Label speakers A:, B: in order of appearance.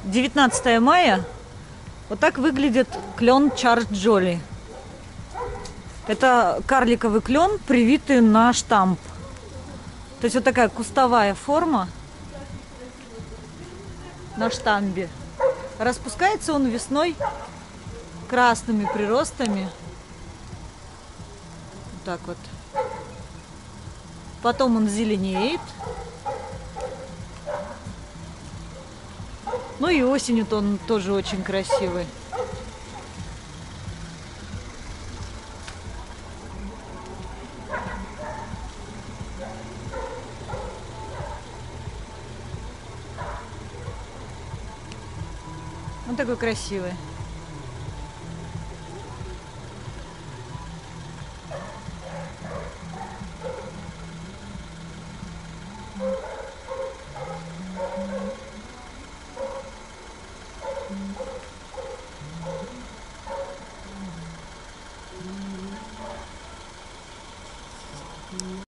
A: 19 мая. Вот так выглядит клен Чарльз Джоли. Это карликовый клен, привитый на штамп. То есть вот такая кустовая форма на штамбе. Распускается он весной красными приростами. Вот так вот. Потом он зеленеет. Ну и осенью-то он тоже очень красивый. Он такой красивый.